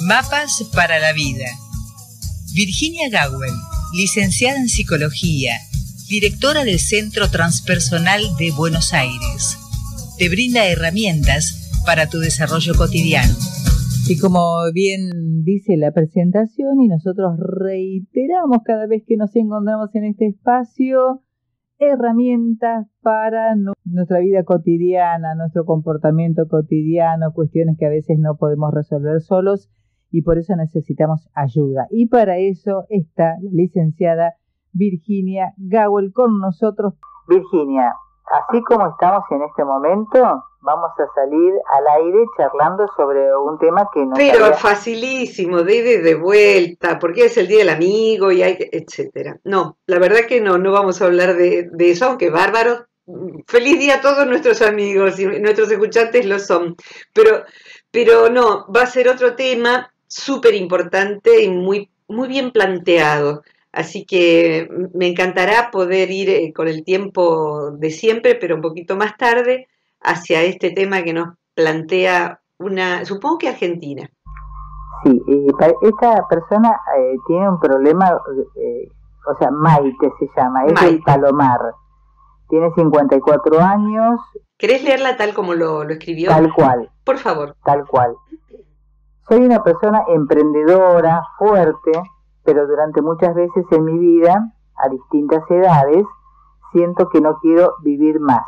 Mapas para la vida. Virginia Gawel, licenciada en Psicología, directora del Centro Transpersonal de Buenos Aires, te brinda herramientas para tu desarrollo cotidiano. Y como bien dice la presentación, y nosotros reiteramos cada vez que nos encontramos en este espacio, herramientas para nuestra vida cotidiana, nuestro comportamiento cotidiano, cuestiones que a veces no podemos resolver solos y por eso necesitamos ayuda. Y para eso está la licenciada Virginia Gawel con nosotros. Virginia, así como estamos en este momento, vamos a salir al aire charlando sobre un tema que nos... Pero facilísimo, de ida y de vuelta, porque es el Día del Amigo y hay, etcétera. No, la verdad que no vamos a hablar de eso, aunque bárbaro. Feliz día a todos nuestros amigos y nuestros escuchantes lo son. Pero no, va a ser otro tema súper importante y muy, muy bien planteado. Así que me encantará poder ir con el tiempo de siempre, pero un poquito más tarde, hacia este tema que nos plantea supongo que Argentina. Sí, esta persona tiene un problema, o sea, Maite se llama, es del Palomar. Tiene 54 años. ¿Querés leerla tal como lo escribió? Tal cual. Por favor. Tal cual. Soy una persona emprendedora, fuerte, pero durante muchas veces en mi vida, a distintas edades, siento que no quiero vivir más.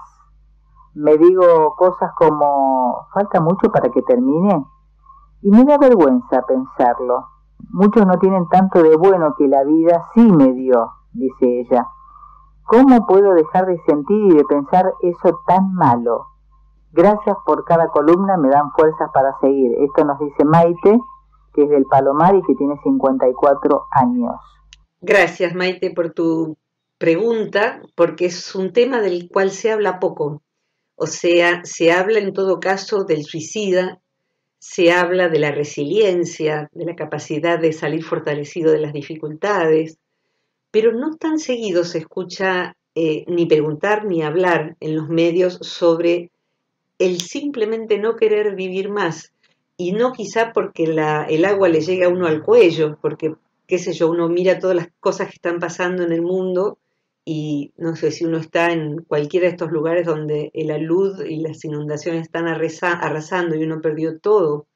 Me digo cosas como, ¿falta mucho para que termine? Y me da vergüenza pensarlo. Muchos no tienen tanto de bueno que la vida sí me dio, dice ella. ¿Cómo puedo dejar de sentir y de pensar eso tan malo? Gracias por cada columna, me dan fuerzas para seguir. Esto nos dice Maite, que es del Palomar y que tiene 54 años. Gracias, Maite, por tu pregunta, porque es un tema del cual se habla poco. O sea, se habla en todo caso del suicida, se habla de la resiliencia, de la capacidad de salir fortalecido de las dificultades, pero no tan seguido se escucha ni preguntar ni hablar en los medios sobre el simplemente no querer vivir más, y no quizá porque el agua le llega a uno al cuello, porque, qué sé yo, uno mira todas las cosas que están pasando en el mundo y no sé si uno está en cualquiera de estos lugares donde la luz y las inundaciones están arrasando y uno perdió todo.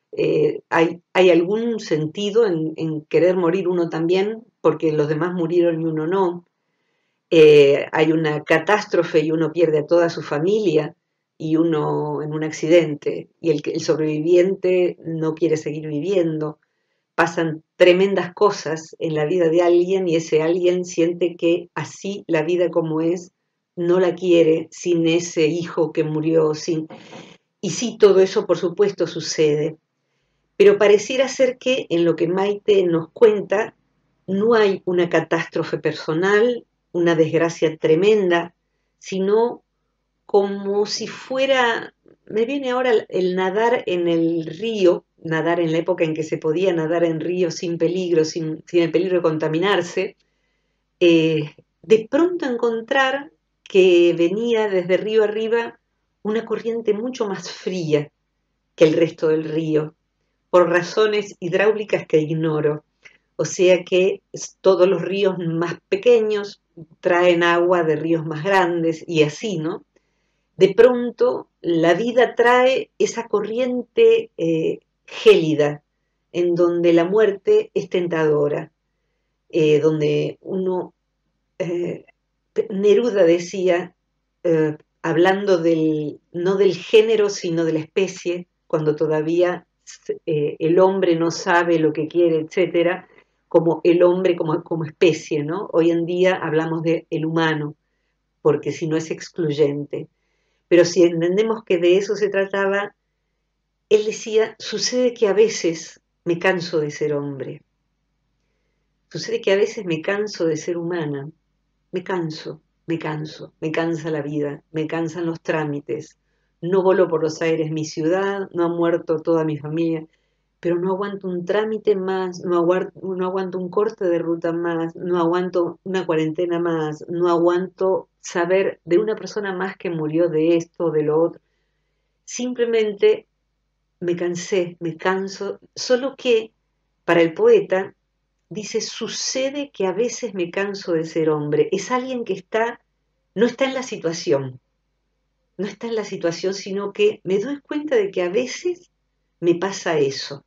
¿Hay algún sentido en querer morir uno también porque los demás murieron y uno no? Hay una catástrofe y uno pierde a toda su familia y uno en un accidente y el sobreviviente no quiere seguir viviendo. Pasan tremendas cosas en la vida de alguien y ese alguien siente que así la vida como es no la quiere sin ese hijo que murió, y sí, todo eso por supuesto sucede, pero pareciera ser que en lo que Maite nos cuenta no hay una catástrofe personal, una desgracia tremenda, sino como si fuera, me viene ahora el nadar en el río, nadar en la época en que se podía nadar en río sin peligro, sin el peligro de contaminarse, de pronto encontrar que venía desde río arriba una corriente mucho más fría que el resto del río, por razones hidráulicas que ignoro. O sea que todos los ríos más pequeños traen agua de ríos más grandes y así, ¿no? De pronto la vida trae esa corriente gélida en donde la muerte es tentadora, donde uno, Neruda decía, hablando no del género, sino de la especie, cuando todavía el hombre no sabe lo que quiere, etcétera, como el hombre como especie, ¿no? Hoy en día hablamos de el humano, porque si no es excluyente. Pero si entendemos que de eso se trataba, él decía, sucede que a veces me canso de ser hombre, sucede que a veces me canso de ser humana, me cansa la vida, me cansan los trámites, no volo por los aires mi ciudad, no ha muerto toda mi familia, pero no aguanto un trámite más, no aguanto un corte de ruta más, no aguanto una cuarentena más, no aguanto saber de una persona más que murió de esto o de lo otro. Simplemente me cansé, me canso, solo que para el poeta dice, sucede que a veces me canso de ser hombre. Es alguien que no está en la situación, no está en la situación, sino que me doy cuenta de que a veces me pasa eso.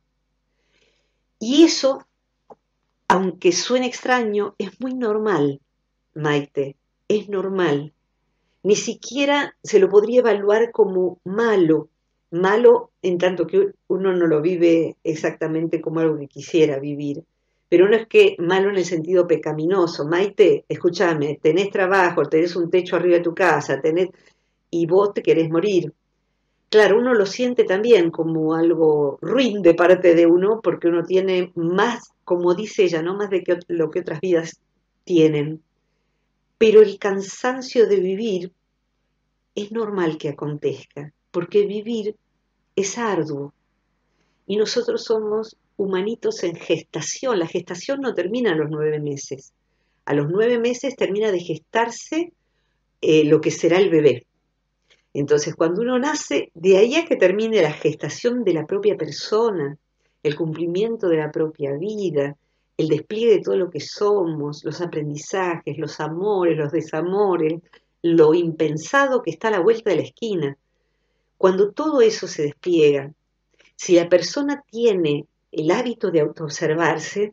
Y eso, aunque suene extraño, es muy normal, Maite, es normal. Ni siquiera se lo podría evaluar como malo en tanto que uno no lo vive exactamente como algo que quisiera vivir. Pero no es que malo en el sentido pecaminoso. Maite, escúchame, tenés trabajo, tenés un techo arriba de tu casa, y vos te querés morir. Claro, uno lo siente también como algo ruin de parte de uno, porque uno tiene más, como dice ella, ¿no? Más de lo que otras vidas tienen. Pero el cansancio de vivir es normal que acontezca, porque vivir es arduo. Y nosotros somos humanitos en gestación. La gestación no termina a los 9 meses. A los 9 meses termina de gestarse lo que será el bebé. Entonces, cuando uno nace, de ahí a que termine la gestación de la propia persona, el cumplimiento de la propia vida, el despliegue de todo lo que somos, los aprendizajes, los amores, los desamores, lo impensado que está a la vuelta de la esquina. Cuando todo eso se despliega, si la persona tiene el hábito de autoobservarse,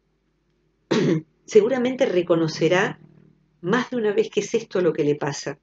seguramente reconocerá más de una vez que es esto lo que le pasa.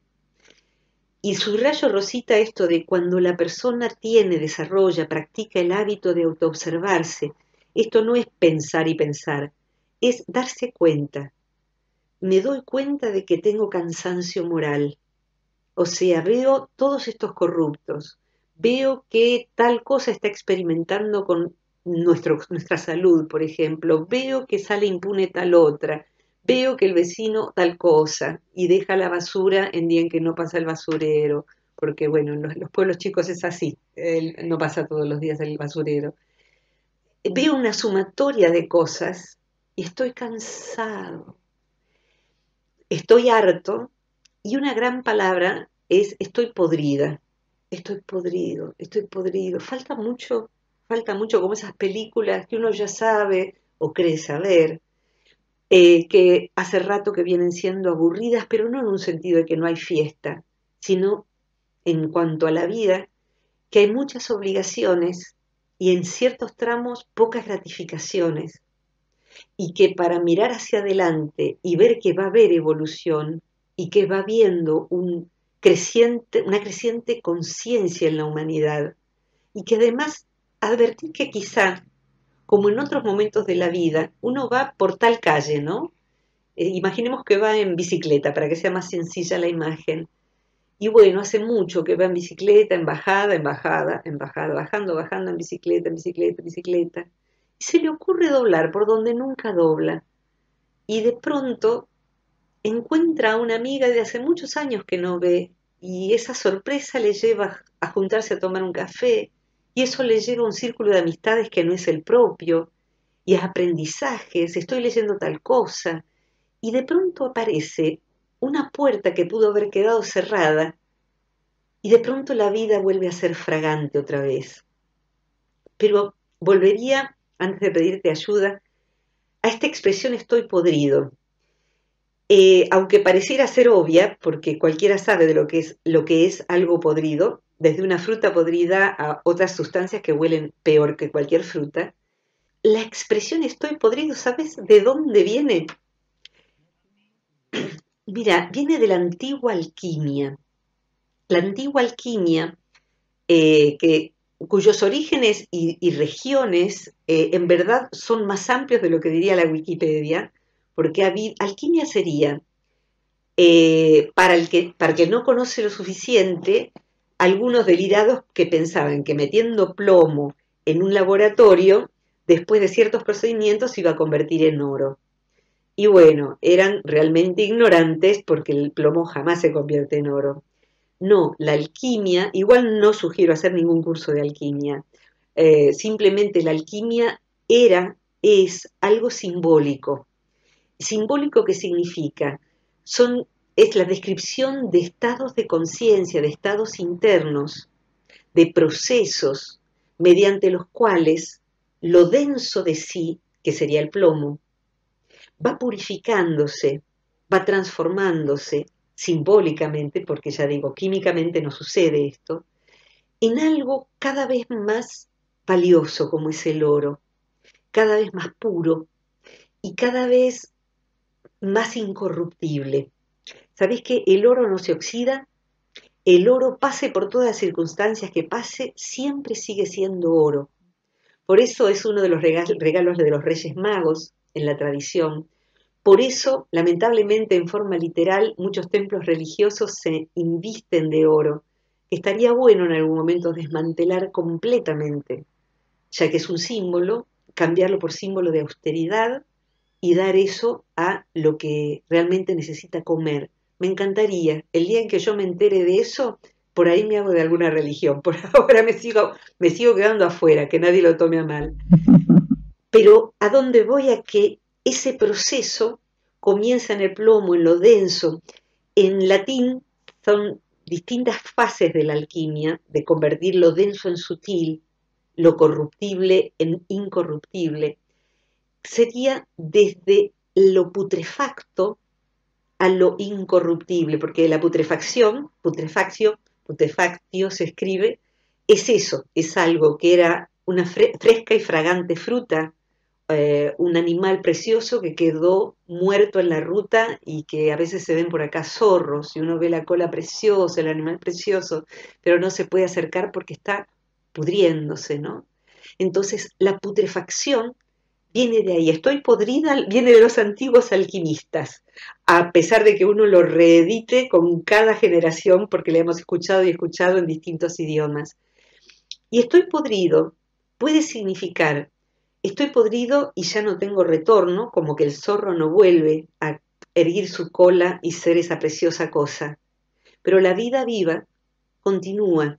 Y subrayo, Rosita, esto de cuando la persona desarrolla, practica el hábito de autoobservarse. Esto no es pensar y pensar, es darse cuenta. Me doy cuenta de que tengo cansancio moral. O sea, veo todos estos corruptos. Veo que tal cosa está experimentando con nuestra salud, por ejemplo. Veo que sale impune tal otra. Veo que el vecino tal cosa y deja la basura en día en que no pasa el basurero. Porque, bueno, en los pueblos chicos es así. No pasa todos los días el basurero. Veo una sumatoria de cosas y estoy cansado. Estoy harto y una gran palabra es estoy podrida. Estoy podrido, estoy podrido. Falta mucho como esas películas que uno ya sabe o cree saber, que hace rato que vienen siendo aburridas, pero no en un sentido de que no hay fiesta, sino en cuanto a la vida, que hay muchas obligaciones y en ciertos tramos pocas gratificaciones, y que para mirar hacia adelante y ver que va a haber evolución y que va habiendo una creciente conciencia en la humanidad, y que además advertir que quizá, como en otros momentos de la vida, uno va por tal calle, ¿no? Imaginemos que va en bicicleta, para que sea más sencilla la imagen. Y bueno, hace mucho que va en bicicleta, en bajada, bajando en bicicleta, en bicicleta. Y se le ocurre doblar por donde nunca dobla. Y de pronto encuentra a una amiga de hace muchos años que no ve, y esa sorpresa le lleva a juntarse a tomar un café, y eso le lleva a un círculo de amistades que no es el propio, y a aprendizajes, estoy leyendo tal cosa, y de pronto aparece una puerta que pudo haber quedado cerrada, y de pronto la vida vuelve a ser fragante otra vez. Pero volvería, antes de pedirte ayuda, a esta expresión estoy podrido. Aunque pareciera ser obvia, porque cualquiera sabe de lo que es algo podrido, desde una fruta podrida a otras sustancias que huelen peor que cualquier fruta, la expresión estoy podrido, ¿sabes de dónde viene? Mira, viene de la antigua alquimia. La antigua alquimia, cuyos orígenes y regiones en verdad son más amplios de lo que diría la Wikipedia, porque alquimia sería, para el que no conoce lo suficiente, algunos delirados que pensaban que metiendo plomo en un laboratorio, después de ciertos procedimientos, se iba a convertir en oro. Y bueno, eran realmente ignorantes porque el plomo jamás se convierte en oro. No, la alquimia, igual no sugiero hacer ningún curso de alquimia, simplemente la alquimia es algo simbólico. ¿Simbólico qué significa? Es la descripción de estados de conciencia, de estados internos, de procesos mediante los cuales lo denso de sí, que sería el plomo, va purificándose, va transformándose simbólicamente, porque ya digo, químicamente no sucede esto, en algo cada vez más valioso como es el oro, cada vez más puro y cada vez más incorruptible. ¿Sabés que el oro no se oxida? El oro, pase por todas las circunstancias que pase, siempre sigue siendo oro. Por eso es uno de los regalos de los Reyes Magos en la tradición. Por eso, lamentablemente, en forma literal, muchos templos religiosos se invisten de oro. Estaría bueno en algún momento desmantelar completamente, ya que es un símbolo, cambiarlo por símbolo de austeridad y dar eso a lo que realmente necesita comer. Me encantaría, el día en que yo me entere de eso, por ahí me hago de alguna religión. Por ahora me sigo quedando afuera, que nadie lo tome a mal. Pero ¿a dónde voy? A que ese proceso comienza en el plomo, en lo denso. En latín son distintas fases de la alquimia, de convertir lo denso en sutil, lo corruptible en incorruptible. Sería desde lo putrefacto a lo incorruptible, porque la putrefacción, putrefactio se escribe, es eso, es algo que era una fresca y fragante fruta, un animal precioso que quedó muerto en la ruta y que a veces se ven por acá zorros y uno ve la cola preciosa, el animal precioso, pero no se puede acercar porque está pudriéndose, ¿no? Entonces la putrefacción viene de ahí. Estoy podrida, viene de los antiguos alquimistas, a pesar de que uno lo reedite con cada generación porque le hemos escuchado y escuchado en distintos idiomas. Y estoy podrido puede significar estoy podrido y ya no tengo retorno, como que el zorro no vuelve a erguir su cola y ser esa preciosa cosa. Pero la vida viva continúa.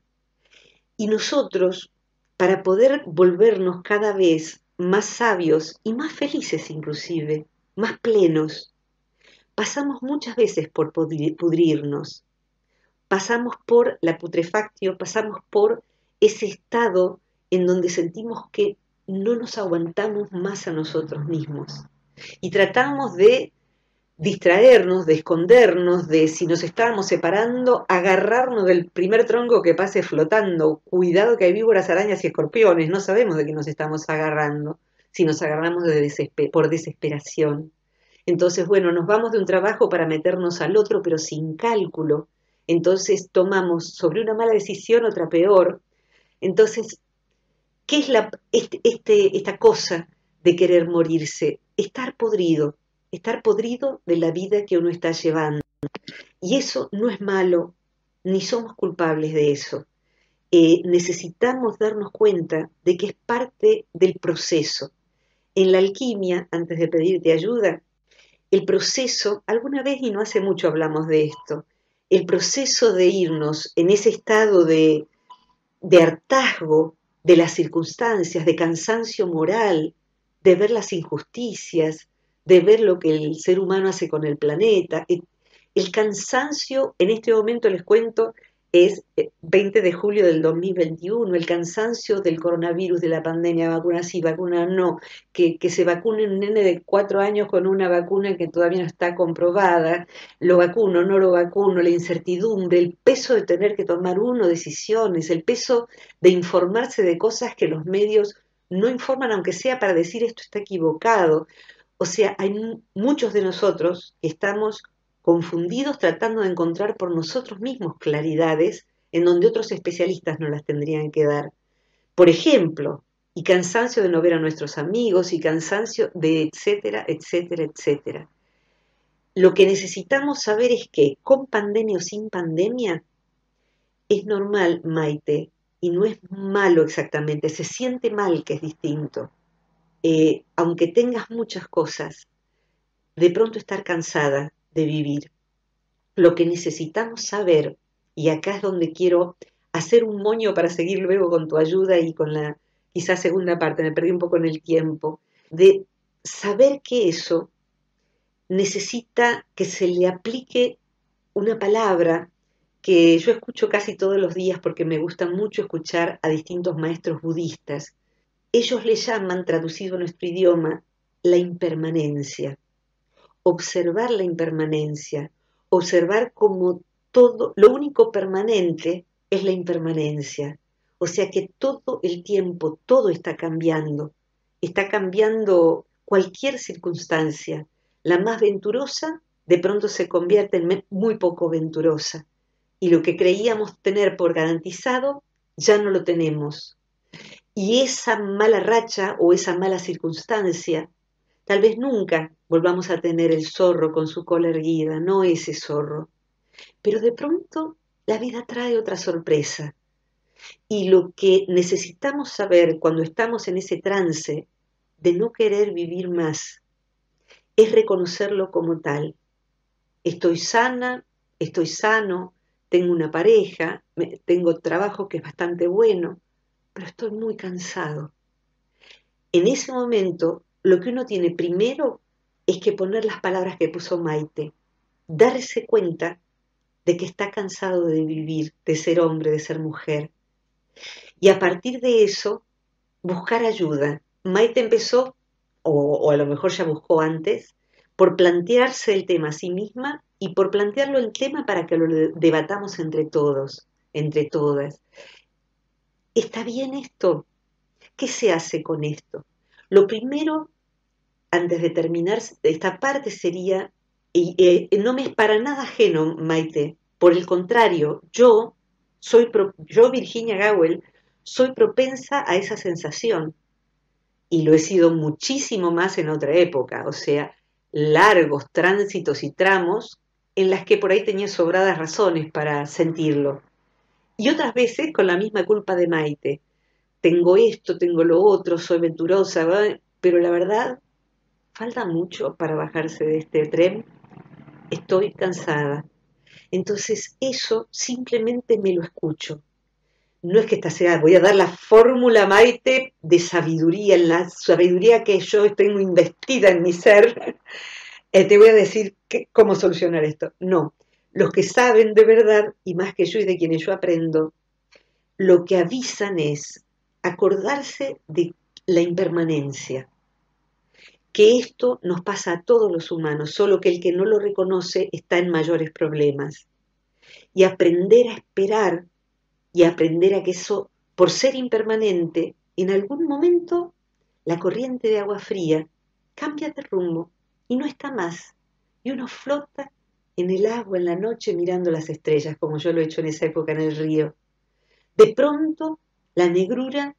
Y nosotros, para poder volvernos cada vez más sabios y más felices inclusive, más plenos, pasamos muchas veces por pudrirnos, pasamos por la putrefactio, pasamos por ese estado en donde sentimos que no nos aguantamos más a nosotros mismos y tratamos de distraernos, de escondernos, de si nos estábamos separando, agarrarnos del primer tronco que pase flotando. Cuidado que hay víboras, arañas y escorpiones, no sabemos de qué nos estamos agarrando, si nos agarramos por desesperación. Entonces, bueno, nos vamos de un trabajo para meternos al otro, pero sin cálculo. Entonces tomamos sobre una mala decisión otra peor. Entonces, ¿qué es esta cosa de querer morirse? Estar podrido de la vida que uno está llevando. Y eso no es malo, ni somos culpables de eso. Necesitamos darnos cuenta de que es parte del proceso. En la alquimia, antes de pedirte ayuda, el proceso, alguna vez y no hace mucho hablamos de esto, el proceso de irnos en ese estado de hartazgo de las circunstancias, de cansancio moral, de ver las injusticias, de ver lo que el ser humano hace con el planeta. El cansancio, en este momento les cuento, es 20 de julio del 2021, el cansancio del coronavirus, de la pandemia, vacuna sí, vacuna no, que se vacune un nene de 4 años con una vacuna que todavía no está comprobada, lo vacuno, no lo vacuno, la incertidumbre, el peso de tener que tomar uno decisiones, el peso de informarse de cosas que los medios no informan, aunque sea para decir esto está equivocado. O sea, hay muchos de nosotros que estamos confundidos tratando de encontrar por nosotros mismos claridades en donde otros especialistas nos las tendrían que dar. Por ejemplo, y cansancio de no ver a nuestros amigos, y cansancio de etcétera, etcétera, etcétera. Lo que necesitamos saber es que con pandemia o sin pandemia es normal, Maite, y no es malo exactamente, se siente mal, que es distinto. Aunque tengas muchas cosas, de pronto estar cansada de vivir. Lo que necesitamos saber, y acá es donde quiero hacer un moño para seguir luego con tu ayuda y con la quizás segunda parte, me perdí un poco en el tiempo, de saber que eso necesita que se le aplique una palabra que yo escucho casi todos los días porque me gusta mucho escuchar a distintos maestros budistas. Ellos le llaman, traducido a nuestro idioma, la impermanencia. Observar la impermanencia, observar como todo, lo único permanente es la impermanencia. O sea que todo el tiempo, todo está cambiando cualquier circunstancia. La más venturosa de pronto se convierte en muy poco venturosa. Y lo que creíamos tener por garantizado, ya no lo tenemos. Y esa mala racha o esa mala circunstancia, tal vez nunca volvamos a tener el zorro con su cola erguida, no ese zorro. Pero de pronto la vida trae otra sorpresa. Y lo que necesitamos saber cuando estamos en ese trance de no querer vivir más es reconocerlo como tal. Estoy sana, estoy sano, tengo una pareja, tengo trabajo que es bastante bueno, pero estoy muy cansado. En ese momento, lo que uno tiene primero es que poner las palabras que puso Maite, darse cuenta de que está cansado de vivir, de ser hombre, de ser mujer. Y a partir de eso, buscar ayuda. Maite empezó, o a lo mejor ya buscó antes, por plantearse el tema a sí misma y por plantearlo el tema para que lo debatamos entre todos, entre todas. ¿Está bien esto? ¿Qué se hace con esto? Lo primero, antes de terminar esta parte, sería, no me es para nada ajeno, Maite, por el contrario, yo, Virginia Gawel, soy propensa a esa sensación y lo he sido muchísimo más en otra época, o sea, largos tránsitos y tramos en las que por ahí tenía sobradas razones para sentirlo. Y otras veces con la misma culpa de Maite. Tengo esto, tengo lo otro, soy venturosa, ¿verdad? Pero la verdad, falta mucho para bajarse de este tren. Estoy cansada. Entonces eso simplemente me lo escucho. No es que esta sea, voy a dar la fórmula, Maite, de sabiduría, la sabiduría que yo tengo investida en mi ser, te voy a decir cómo solucionar esto. No, los que saben de verdad, y más que yo y de quienes yo aprendo, lo que avisan es acordarse de la impermanencia, que esto nos pasa a todos los humanos, solo que el que no lo reconoce está en mayores problemas. Y aprender a esperar y aprender a que eso, por ser impermanente, en algún momento la corriente de agua fría cambia de rumbo y no está más. Y uno flota en el agua en la noche mirando las estrellas, como yo lo he hecho en esa época en el río. De pronto, la negrura,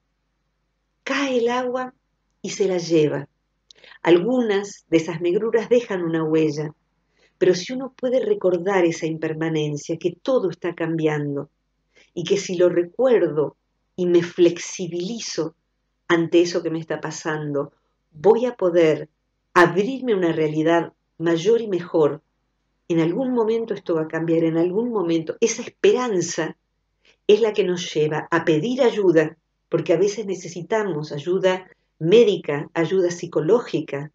cae el agua y se la lleva. Algunas de esas negruras dejan una huella, pero si uno puede recordar esa impermanencia, que todo está cambiando, y que si lo recuerdo y me flexibilizo ante eso que me está pasando, voy a poder abrirme una realidad mayor y mejor. En algún momento esto va a cambiar, en algún momento. Esa esperanza es la que nos lleva a pedir ayuda, porque a veces necesitamos ayuda médica, ayuda psicológica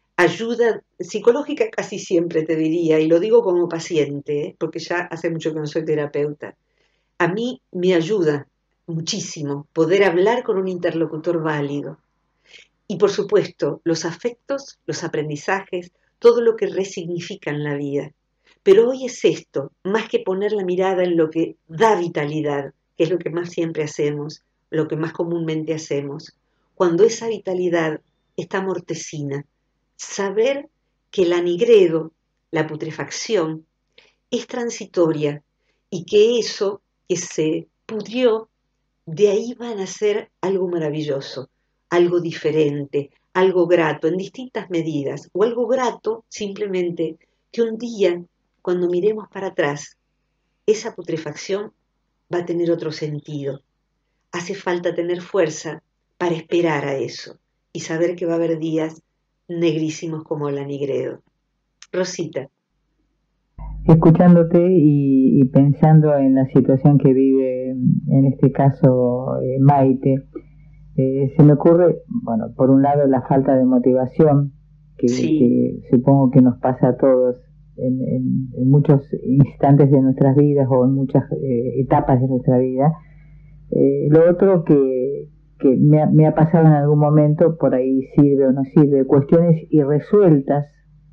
casi siempre te diría, y lo digo como paciente, porque ya hace mucho que no soy terapeuta. A mí me ayuda muchísimo poder hablar con un interlocutor válido. Y por supuesto, los afectos, los aprendizajes, todo lo que resignifican la vida. Pero hoy es esto, más que poner la mirada en lo que da vitalidad, que es lo que más siempre hacemos, lo que más comúnmente hacemos. Cuando esa vitalidad está mortecina, saber que el anigredo, la putrefacción, es transitoria y que eso que se pudrió, de ahí va a nacer algo maravilloso, algo diferente, algo grato en distintas medidas, o algo grato simplemente que un día, cuando miremos para atrás, esa putrefacción va a tener otro sentido. Hace falta tener fuerza para esperar a eso y saber que va a haber días negrísimos como el anigredo. Rosita. Escuchándote y pensando en la situación que vive, en este caso, Maite, se me ocurre, bueno, por un lado la falta de motivación, que supongo que nos pasa a todos, en muchos instantes de nuestras vidas o en muchas etapas de nuestra vida. Lo otro que me ha pasado en algún momento, por ahí sirve o no sirve, cuestiones irresueltas,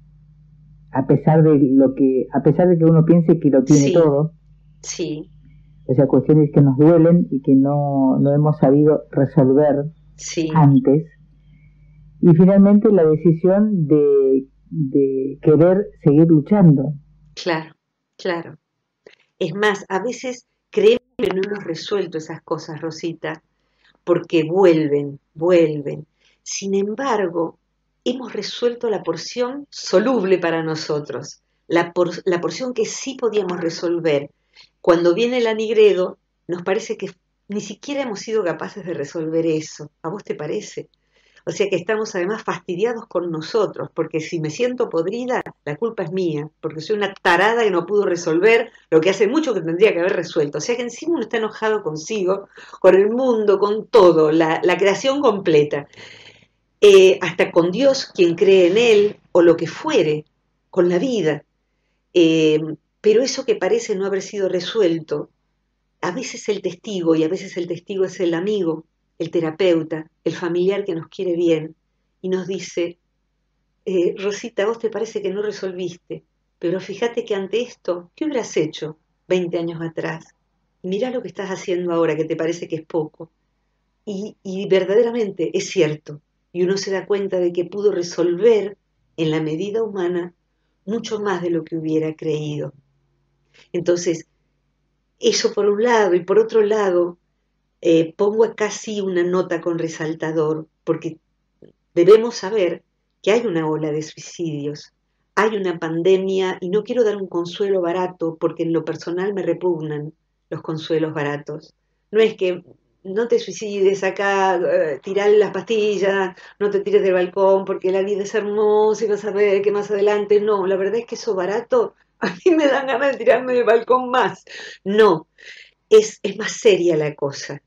a pesar de que uno piense que lo tiene todo. Sí. O sea, cuestiones que nos duelen y que no hemos sabido resolver antes. Y finalmente la decisión de querer seguir luchando. Claro, claro. Es más, a veces creemos que no hemos resuelto esas cosas, Rosita, porque vuelven. Sin embargo, hemos resuelto la porción soluble para nosotros, la porción que sí podíamos resolver. Cuando viene el anigredo, nos parece que ni siquiera hemos sido capaces de resolver eso. ¿A vos te parece? O sea que estamos además fastidiados con nosotros, porque si me siento podrida, la culpa es mía, porque soy una tarada que no pudo resolver lo que hace mucho que tendría que haber resuelto. O sea que encima uno está enojado consigo, con el mundo, con todo, la creación completa. Hasta con Dios, quien cree en Él, o lo que fuere, con la vida. Pero eso que parece no haber sido resuelto, a veces el testigo, y a veces el testigo es el amigo, el terapeuta, el familiar que nos quiere bien, y nos dice, Rosita, vos te parece que no resolviste, pero fíjate que ante esto, ¿qué hubieras hecho 20 años atrás? Mirá lo que estás haciendo ahora, que te parece que es poco. Y verdaderamente es cierto, y uno se da cuenta de que pudo resolver en la medida humana mucho más de lo que hubiera creído. Entonces, eso por un lado, y por otro lado, pongo acá sí una nota con resaltador, porque debemos saber que hay una ola de suicidios, hay una pandemia, y no quiero dar un consuelo barato, porque en lo personal me repugnan los consuelos baratos. No es que no te suicides acá, tirá las pastillas, no te tires del balcón, porque la vida es hermosa y vas a ver que más adelante, no, la verdad es que eso barato, a mí me dan ganas de tirarme del balcón más. No, es más seria la cosa.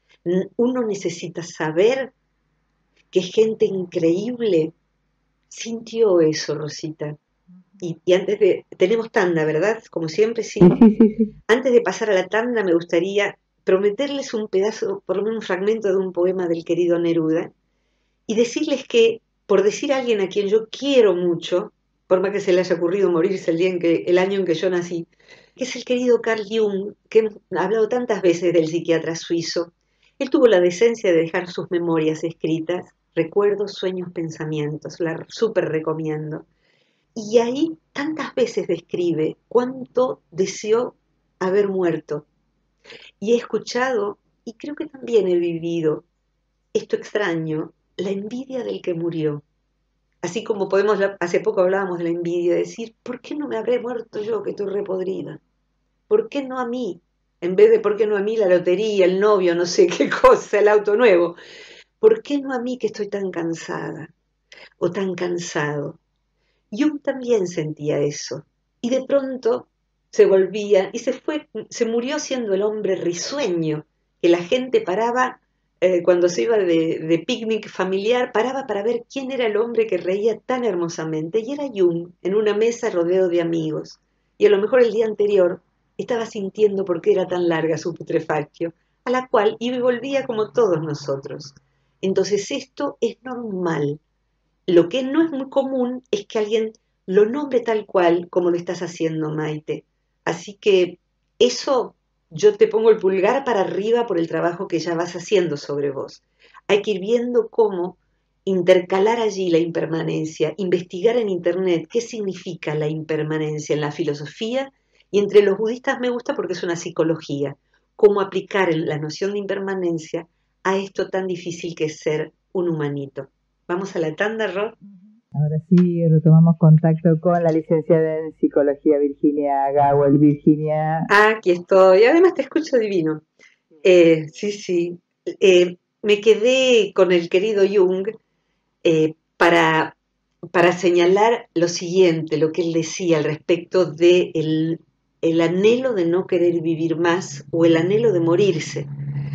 Uno necesita saber que gente increíble sintió eso, Rosita. Y antes de... Tenemos tanda, ¿verdad? Como siempre, sí. Sí. Antes de pasar a la tanda me gustaría prometerles un pedazo, por lo menos un fragmento de un poema del querido Neruda, y decirles que, por decir a alguien a quien yo quiero mucho, por más que se le haya ocurrido morirse el año en que yo nací, que es el querido Carl Jung, que hemos hablado tantas veces del psiquiatra suizo. Él tuvo la decencia de dejar sus memorias escritas, recuerdos, sueños, pensamientos, la súper recomiendo. Y ahí tantas veces describe cuánto deseó haber muerto. Y he escuchado, y creo que también he vivido, esto extraño, la envidia del que murió. Así como hace poco hablábamos de la envidia, decir, ¿por qué no me habré muerto yo que estoy repodrida? ¿Por qué no a mí? En vez de ¿por qué no a mí la lotería, el novio, no sé qué cosa, el auto nuevo? ¿Por qué no a mí que estoy tan cansada o tan cansado? Jung también sentía eso. Y de pronto se volvía y se murió siendo el hombre risueño, que la gente paraba cuando se iba de picnic familiar, paraba para ver quién era el hombre que reía tan hermosamente. Y era Jung, en una mesa rodeado de amigos. Y a lo mejor el día anterior estaba sintiendo por qué era tan larga su putrefactio, a la cual iba y volvía como todos nosotros. Entonces esto es normal. Lo que no es muy común es que alguien lo nombre tal cual como lo estás haciendo, Maite. Así que eso yo te pongo el pulgar para arriba por el trabajo que ya vas haciendo sobre vos. Hay que ir viendo cómo intercalar allí la impermanencia, investigar en Internet qué significa la impermanencia en la filosofía, y entre los budistas me gusta porque es una psicología, cómo aplicar la noción de impermanencia a esto tan difícil que es ser un humanito. Vamos a la tanda, Rod. Ahora sí, retomamos contacto con la licenciada en psicología Virginia Gawel. Virginia. Aquí estoy. Además te escucho divino. Sí. Me quedé con el querido Jung para señalar lo siguiente, lo que él decía al respecto de el anhelo de no querer vivir más o el anhelo de morirse.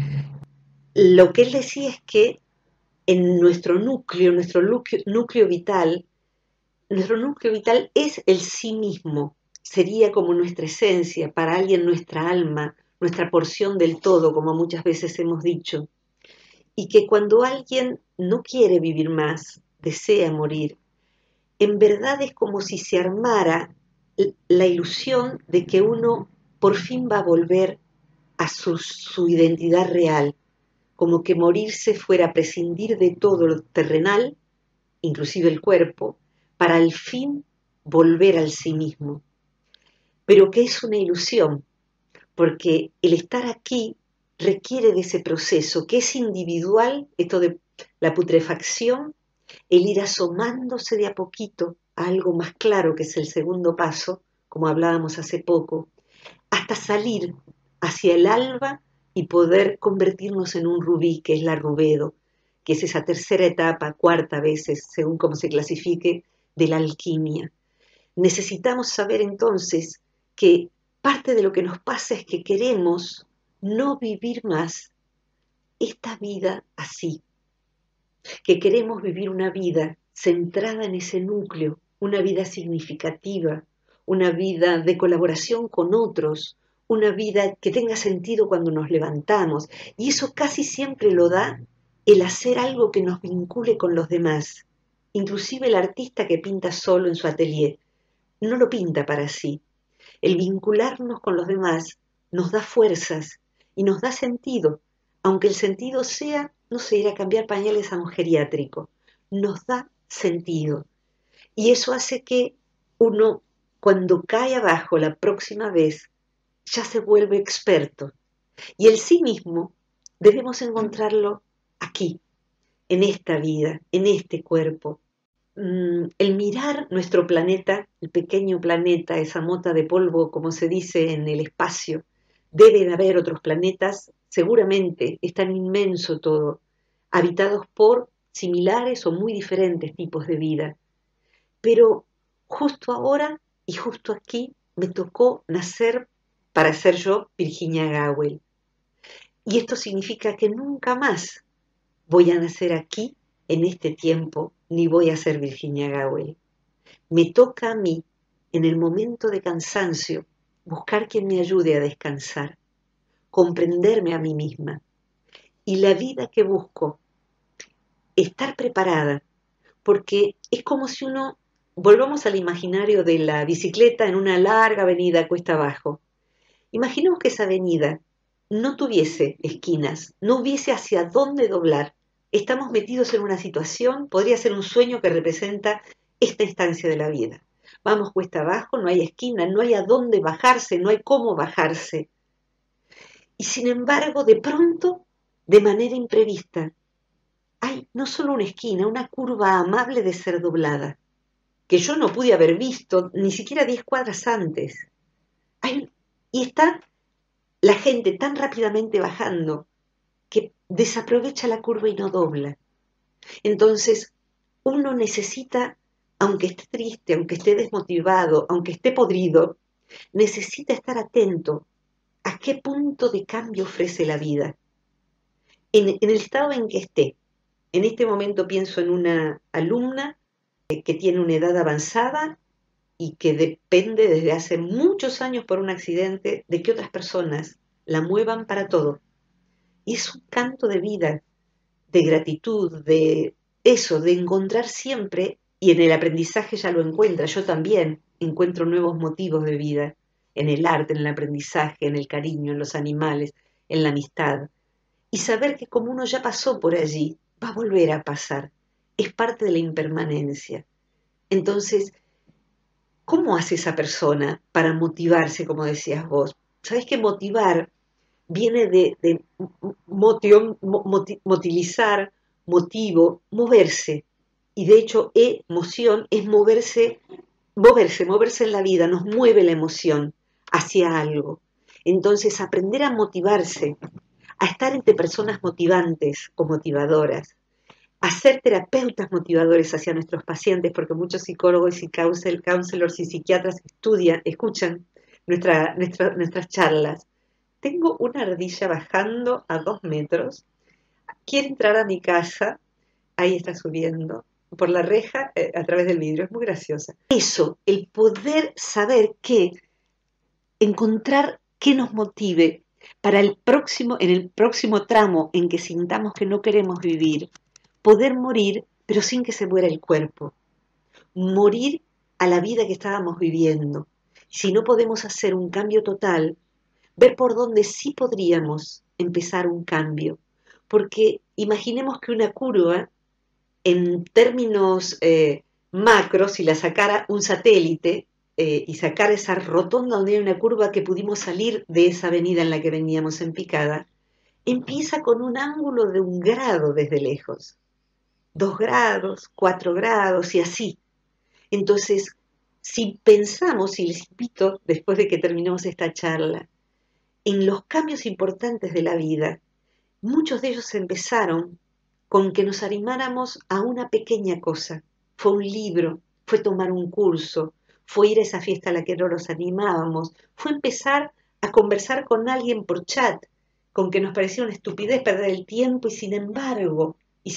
Lo que él decía es que en nuestro núcleo vital, nuestro núcleo vital es el sí mismo, sería como nuestra esencia, para alguien nuestra alma, nuestra porción del todo, como muchas veces hemos dicho. Y que cuando alguien no quiere vivir más, desea morir, en verdad es como si se armara la ilusión de que uno por fin va a volver a su identidad real, como que morirse fuera prescindir de todo lo terrenal, inclusive el cuerpo, para al fin volver al sí mismo. Pero que es una ilusión, porque el estar aquí requiere de ese proceso, que es individual, esto de la putrefacción, el ir asomándose de a poquito a algo más claro, que es el segundo paso, como hablábamos hace poco, hasta salir hacia el alba y poder convertirnos en un rubí, que es la rubedo, que es esa tercera etapa, cuarta a veces, según cómo se clasifique, de la alquimia. Necesitamos saber entonces que parte de lo que nos pasa es que queremos no vivir más esta vida así, que queremos vivir una vida centrada en ese núcleo, una vida significativa, una vida de colaboración con otros, una vida que tenga sentido cuando nos levantamos. Y eso casi siempre lo da el hacer algo que nos vincule con los demás. Inclusive el artista que pinta solo en su atelier, no lo pinta para sí. El vincularnos con los demás nos da fuerzas y nos da sentido, aunque el sentido sea, no sé, ir a cambiar pañales a un geriátrico. Nos da sentido. Y eso hace que uno, cuando cae abajo la próxima vez, ya se vuelve experto. Y el sí mismo debemos encontrarlo aquí, en esta vida, en este cuerpo. El mirar nuestro planeta, el pequeño planeta, esa mota de polvo, como se dice en el espacio, deben haber otros planetas, seguramente es tan inmenso todo, habitados por similares o muy diferentes tipos de vida. Pero justo ahora y justo aquí me tocó nacer para ser yo Virginia Gawel. Y esto significa que nunca más voy a nacer aquí, en este tiempo, ni voy a ser Virginia Gawel. Me toca a mí, en el momento de cansancio, buscar quien me ayude a descansar, comprenderme a mí misma. Y la vida que busco, estar preparada, porque es como si uno, volvamos al imaginario de la bicicleta en una larga avenida cuesta abajo. Imaginemos que esa avenida no tuviese esquinas, no hubiese hacia dónde doblar. Estamos metidos en una situación, podría ser un sueño que representa esta instancia de la vida. Vamos cuesta abajo, no hay esquina, no hay a dónde bajarse, no hay cómo bajarse. Y sin embargo, de pronto, de manera imprevista, hay no solo una esquina, una curva amable de ser doblada, que yo no pude haber visto ni siquiera 10 cuadras antes. Y está la gente tan rápidamente bajando que desaprovecha la curva y no dobla. Entonces, uno necesita, aunque esté triste, aunque esté desmotivado, aunque esté podrido, necesita estar atento a qué punto de cambio ofrece la vida. En el estado en que esté. En este momento pienso en una alumna que tiene una edad avanzada y que depende desde hace muchos años por un accidente de que otras personas la muevan para todo. Y es un canto de vida, de gratitud, de eso, de encontrar siempre, y en el aprendizaje ya lo encuentra, yo también encuentro nuevos motivos de vida, en el arte, en el aprendizaje, en el cariño, en los animales, en la amistad. Y saber que como uno ya pasó por allí, va a volver a pasar. Es parte de la impermanencia. Entonces, ¿cómo hace esa persona para motivarse, como decías vos? ¿Sabés que motivar viene de motilizar, motivo, moverse? Y de hecho, emoción es moverse en la vida, nos mueve la emoción hacia algo. Entonces, aprender a motivarse, a estar entre personas motivantes o motivadoras, a ser terapeutas motivadores hacia nuestros pacientes, porque muchos psicólogos y counselors y psiquiatras escuchan nuestras charlas. Tengo una ardilla bajando a 2 metros, quiere entrar a mi casa, ahí está subiendo, por la reja a través del vidrio. Es muy graciosa. Eso, el poder saber que encontrar qué nos motive para en el próximo tramo en que sintamos que no queremos vivir, poder morir, pero sin que se muera el cuerpo. Morir a la vida que estábamos viviendo. Si no podemos hacer un cambio total, ver por dónde sí podríamos empezar un cambio. Porque imaginemos que una curva, en términos macros, si la sacara un satélite y sacara esa rotonda donde hay una curva que pudimos salir de esa avenida en la que veníamos en picada, empieza con un ángulo de 1 grado desde lejos, 2 grados, 4 grados y así. Entonces, si pensamos, y les invito, después de que terminemos esta charla, en los cambios importantes de la vida, muchos de ellos empezaron con que nos animáramos a una pequeña cosa. Fue un libro, fue tomar un curso, fue ir a esa fiesta a la que no nos animábamos, fue empezar a conversar con alguien por chat, con que nos parecía una estupidez perder el tiempo y sin embargo,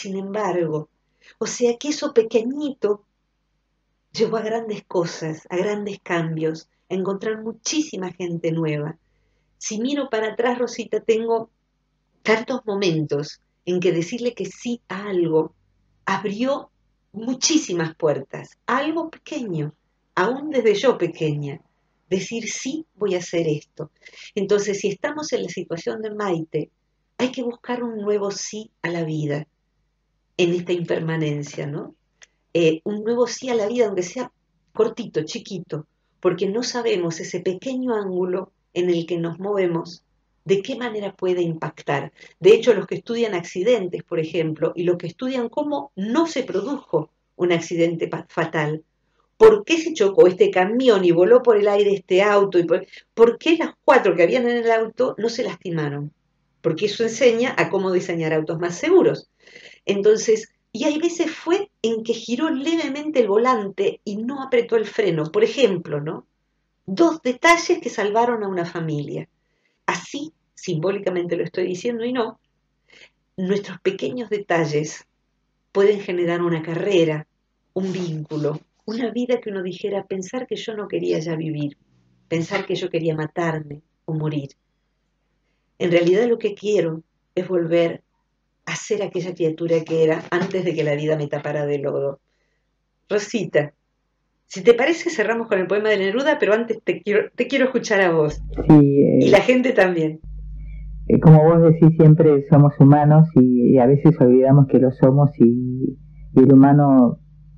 o sea que eso pequeñito llevó a grandes cosas, a grandes cambios, a encontrar muchísima gente nueva. Si miro para atrás, Rosita, tengo tantos momentos en que decirle que sí a algo abrió muchísimas puertas, a algo pequeño, aún desde yo pequeña, decir sí, voy a hacer esto. Entonces, si estamos en la situación de Maite, hay que buscar un nuevo sí a la vida en esta impermanencia, ¿no? Un nuevo sí a la vida, aunque sea cortito, chiquito, porque no sabemos ese pequeño ángulo en el que nos movemos, de qué manera puede impactar. De hecho, los que estudian accidentes, por ejemplo, y los que estudian cómo no se produjo un accidente fatal, ¿por qué se chocó este camión y voló por el aire este auto? ¿Por qué las 4 que habían en el auto no se lastimaron? Porque eso enseña a cómo diseñar autos más seguros. Entonces, y hay veces fue en que giró levemente el volante y no apretó el freno. Por ejemplo, ¿no? 2 detalles que salvaron a una familia. Así, simbólicamente lo estoy diciendo y no, nuestros pequeños detalles pueden generar una carrera, un vínculo, una vida que uno dijera, pensar que yo no quería ya vivir, pensar que yo quería matarme o morir. En realidad lo que quiero es volver a ser aquella criatura que era antes de que la vida me tapara de lodo. Rosita, si te parece cerramos con el poema de Neruda, pero antes te quiero escuchar a vos. Sí, y la gente también. Como vos decís, siempre somos humanos y a veces olvidamos que lo somos y el humano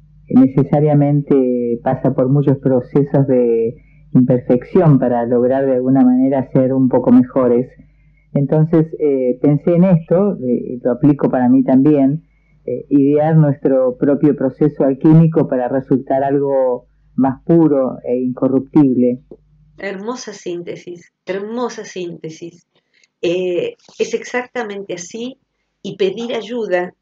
necesariamente pasa por muchos procesos de imperfección para lograr de alguna manera ser un poco mejores. Entonces pensé en esto, lo aplico para mí también, idear nuestro propio proceso alquímico para resultar algo más puro e incorruptible. Hermosa síntesis, hermosa síntesis. Es exactamente así y pedir ayuda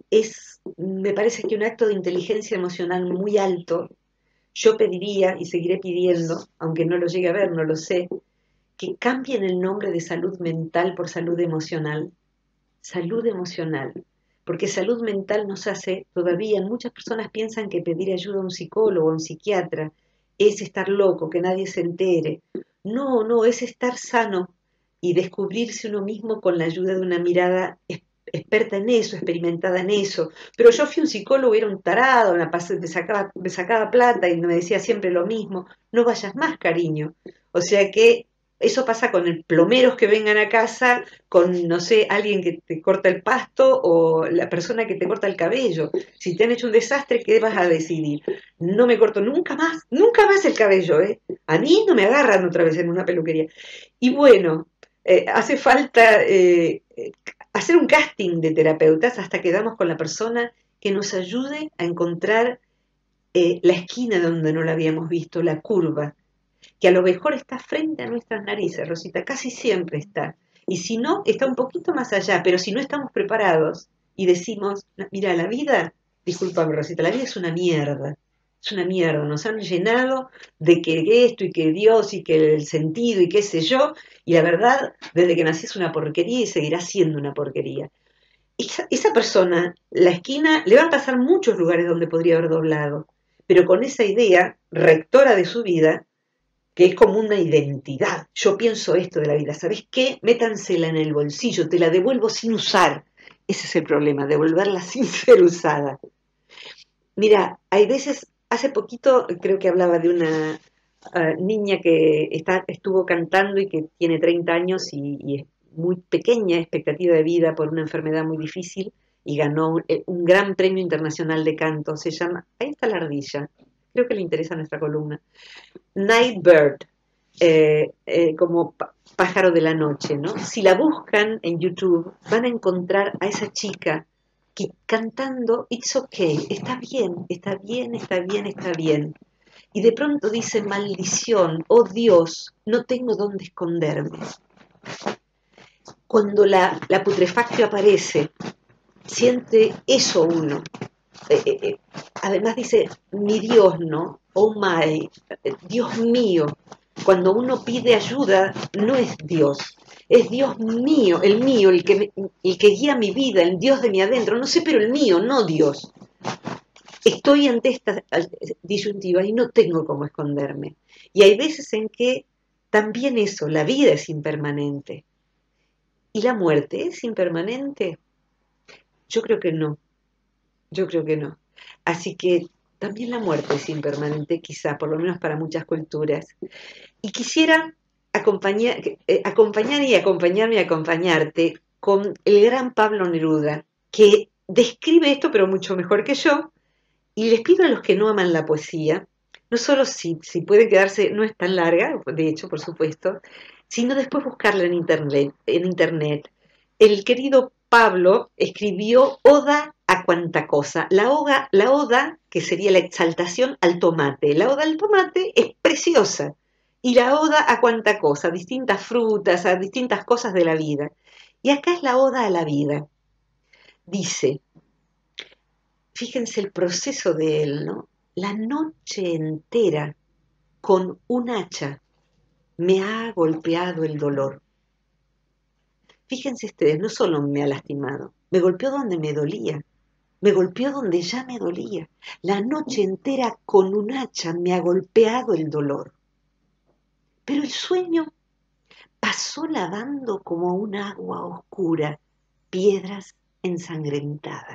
me parece que un acto de inteligencia emocional muy alto. Yo pediría y seguiré pidiendo, aunque no lo llegue a ver, no lo sé, que cambien el nombre de salud mental por salud emocional. Salud emocional. Porque salud mental nos hace, todavía muchas personas piensan que pedir ayuda a un psicólogo, a un psiquiatra, es estar loco, que nadie se entere. No, es estar sano y descubrirse uno mismo con la ayuda de una mirada experta en eso, experimentada en eso. Pero yo fui un psicólogo y era un tarado, me sacaba plata y me decía siempre lo mismo. No vayas más, cariño. O sea que eso pasa con el plomeros que vengan a casa, con, no sé, alguien que te corta el pasto o la persona que te corta el cabello. Si te han hecho un desastre, ¿qué vas a decidir? No me corto nunca más el cabello, ¿eh? A mí no me agarran otra vez en una peluquería. Y bueno, hace falta hacer un casting de terapeutas hasta que damos con la persona que nos ayude a encontrar la esquina donde no la habíamos visto, la curva, que a lo mejor está frente a nuestras narices, Rosita, casi siempre está. Y si no, está un poquito más allá, pero si no estamos preparados y decimos, mira, la vida, discúlpame, Rosita, la vida es una mierda, nos han llenado de que esto y que Dios y que el sentido y qué sé yo, y la verdad, desde que nací es una porquería y seguirá siendo una porquería. esa persona, la esquina, le van a pasar muchos lugares donde podría haber doblado, pero con esa idea rectora de su vida, que es como una identidad. Yo pienso esto de la vida, ¿sabes qué? Métansela en el bolsillo, te la devuelvo sin usar. Ese es el problema, devolverla sin ser usada. Mira, hay veces, hace poquito creo que hablaba de una niña que estuvo cantando y que tiene 30 años y es muy pequeña expectativa de vida por una enfermedad muy difícil y ganó un gran premio internacional de canto. Se llama, ahí está la ardilla, creo que le interesa nuestra columna. Night Bird, como pájaro de la noche, ¿no? Si la buscan en YouTube, van a encontrar a esa chica que cantando It's okay, está bien, está bien, está bien, está bien. Y de pronto dice, maldición, oh Dios, no tengo dónde esconderme. Cuando la putrefactio aparece, siente eso uno. Además dice, mi Dios, ¿no? Oh my, Dios mío. Cuando uno pide ayuda, no es Dios, es Dios mío, el que guía mi vida, el Dios de mi adentro. No sé, pero el mío, no Dios. Estoy ante esta disyuntiva y no tengo cómo esconderme. Y hay veces en que también eso, la vida es impermanente. ¿Y la muerte es impermanente? Yo creo que no. Yo creo que no. Así que también la muerte es impermanente, quizá, por lo menos para muchas culturas. Y quisiera acompañar y acompañarme y acompañarte con el gran Pablo Neruda, que describe esto, pero mucho mejor que yo. Y les pido a los que no aman la poesía, no solo si pueden quedarse, no es tan larga, de hecho, por supuesto, sino después buscarla en internet. El querido Pablo escribió Oda a cuanta cosa. La oda, que sería la exaltación al tomate. La oda al tomate es preciosa. Y la oda a cuanta cosa, a distintas frutas, a distintas cosas de la vida. Y acá es la oda a la vida. Dice, fíjense el proceso de él, ¿no? La noche entera con un hacha me ha golpeado el dolor. Fíjense ustedes, no solo me ha lastimado, me golpeó donde me dolía, me golpeó donde ya me dolía. La noche entera con un hacha me ha golpeado el dolor. Pero el sueño pasó lavando como un agua oscura piedras ensangrentadas.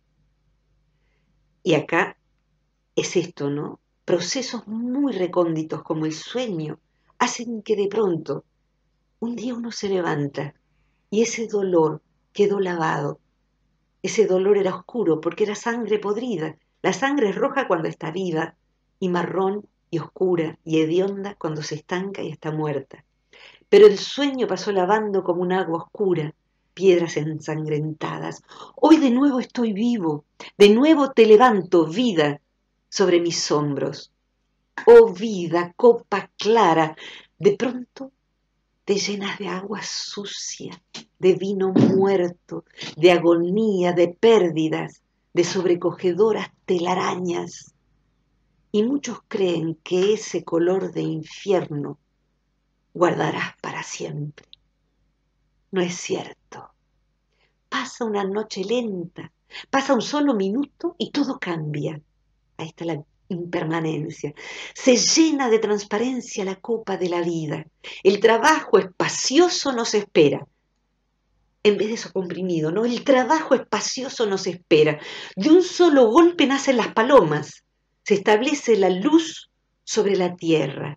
Y acá es esto, ¿no? Procesos muy recónditos como el sueño hacen que de pronto un día uno se levanta y ese dolor quedó lavado. Ese dolor era oscuro porque era sangre podrida. La sangre es roja cuando está viva y marrón y oscura y hedionda cuando se estanca y está muerta. Pero el sueño pasó lavando como un agua oscura piedras ensangrentadas. Hoy de nuevo estoy vivo, de nuevo te levanto, vida, sobre mis hombros. Oh vida, copa clara, de pronto te llenas de agua sucia, de vino muerto, de agonía, de pérdidas, de sobrecogedoras telarañas. Y muchos creen que ese color de infierno guardarás para siempre. No es cierto. Pasa una noche lenta, pasa un solo minuto y todo cambia. Ahí está la impermanencia. Se llena de transparencia la copa de la vida. El trabajo espacioso nos espera. En vez de eso comprimido, ¿no? El trabajo espacioso nos espera. De un solo golpe nacen las palomas. Se establece la luz sobre la tierra.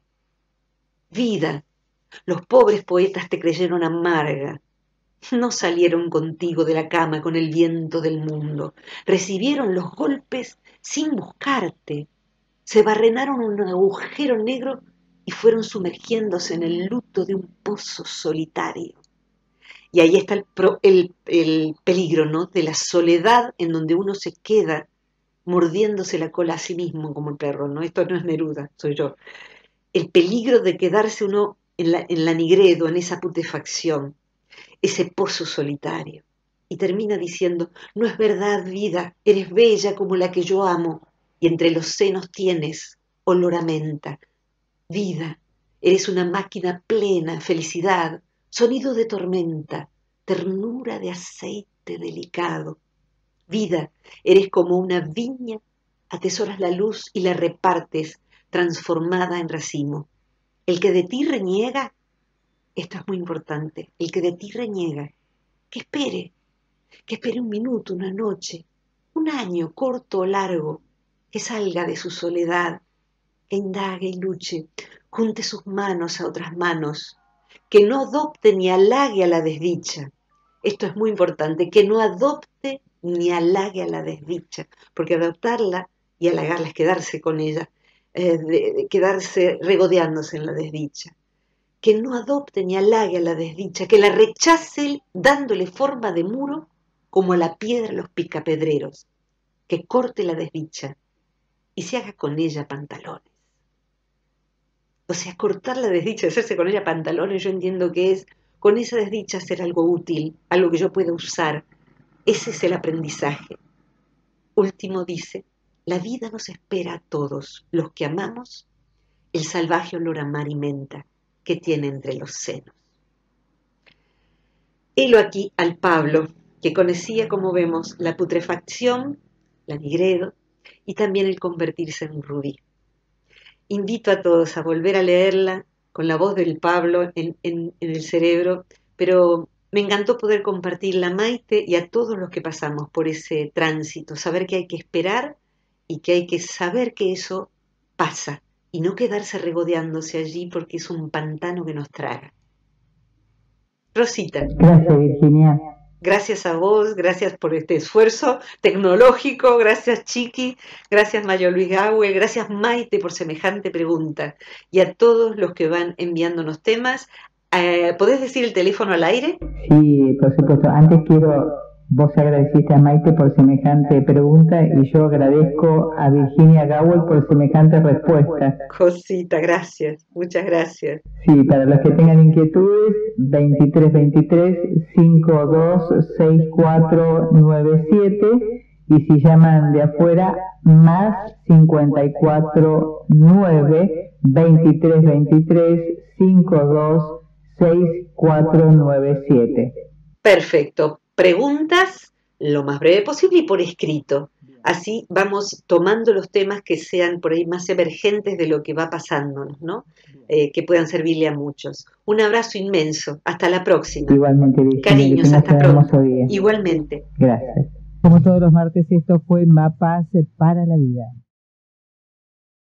Vida, los pobres poetas te creyeron amarga. No salieron contigo de la cama con el viento del mundo. Recibieron los golpes sin buscarte. Se barrenaron un agujero negro y fueron sumergiéndose en el luto de un pozo solitario. Y ahí está el peligro, ¿no? De la soledad en donde uno se queda mordiéndose la cola a sí mismo como el perro, ¿no? Esto no es Neruda, soy yo. El peligro de quedarse uno en la nigredo, en esa putrefacción, ese pozo solitario. Y termina diciendo, no es verdad, vida, eres bella como la que yo amo, y entre los senos tienes olor a menta. Vida, eres una máquina plena, felicidad, sonido de tormenta, ternura de aceite suavemente delicado. Vida, eres como una viña, atesoras la luz y la repartes, transformada en racimo. El que de ti reniega, esto es muy importante, el que de ti reniega, que espere un minuto, una noche, un año, corto o largo, que salga de su soledad, que indague y luche, junte sus manos a otras manos, que no adopte ni halague a la desdicha. Esto es muy importante, que no adopte ni halague a la desdicha, porque adoptarla y halagarla es quedarse con ella, quedarse regodeándose en la desdicha. Que no adopte ni halague a la desdicha, que la rechace dándole forma de muro como a la piedra los picapedreros, que corte la desdicha y se haga con ella pantalones. O sea, cortar la desdicha, hacerse con ella pantalones, yo entiendo que es con esa desdicha hacer algo útil, algo que yo pueda usar. Ese es el aprendizaje. Último dice, la vida nos espera a todos los que amamos el salvaje olor a mar y menta que tiene entre los senos. Helo aquí al Pablo, que conocía, como vemos, la putrefacción, la nigredo, y también el convertirse en un rubí. Invito a todos a volver a leerla con la voz del Pablo en el cerebro, pero me encantó poder compartirla, Maite, y a todos los que pasamos por ese tránsito, saber que hay que esperar y que hay que saber que eso pasa y no quedarse regodeándose allí porque es un pantano que nos traga. Rosita. Gracias, Virginia. Gracias a vos, gracias por este esfuerzo tecnológico, gracias Chiqui, gracias Mario Luis Gawel, gracias Maite por semejante pregunta y a todos los que van enviándonos temas. ¿Podés decir el teléfono al aire? Sí, por supuesto. Antes vos agradeciste a Maite por semejante pregunta y yo agradezco a Virginia Gawel por semejante respuesta. Josita, gracias, muchas gracias. Sí, para los que tengan inquietudes, 2323-526497 y si llaman de afuera, más 549-2323-526497. Perfecto. Preguntas lo más breve posible y por escrito. Así vamos tomando los temas que sean por ahí más emergentes de lo que va pasándonos, ¿no? Que puedan servirle a muchos. Un abrazo inmenso. Hasta la próxima. Igualmente, Virginia. Cariños, hasta pronto. Día. Igualmente. Gracias. Como todos los martes, esto fue Mapas para la Vida.